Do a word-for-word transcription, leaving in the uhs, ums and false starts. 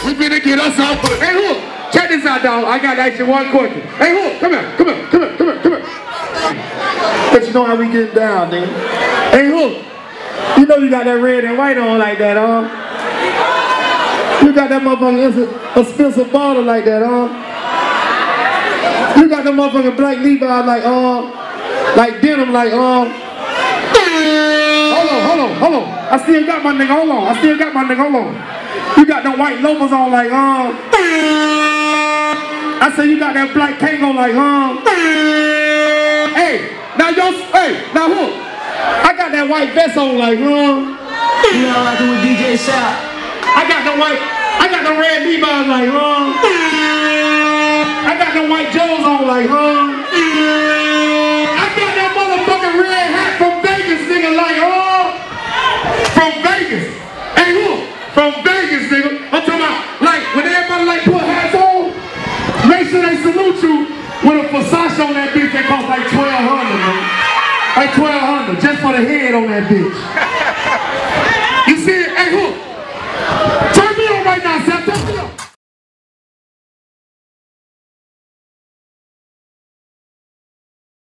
We finna get us out. Hey, Hook, check this out, dog. I gotta ask you one question. Hey, Hook, come here, come here, come here, come here, come here. But you know how we get down, nigga. Hey, Hook, you know you got that red and white on like that, huh? You got that motherfucking expensive bottle like that, huh? You got that motherfucking black Levi like, uh, like denim like, uh. Hold on, hold on, hold on. I still got my nigga, hold on. I still got my nigga, hold on. You got them white loafers on like, uh. I say you got that black Kango like, uh. Hey, now yo, hey, now Hook. I got that white vest on like, uh. You know what I do with D J Shout? I got the white, I got the red Levi's like, huh? I got the white Joes on like, huh? I got that motherfucking red hat from Vegas, nigga, like, huh? From Vegas. Hey, look, from Vegas, nigga. I'm talking about, like, when everybody like put hats on, make sure they salute you with a Versace on that bitch that cost like twelve hundred, man. Like twelve hundred, just for the head on that bitch.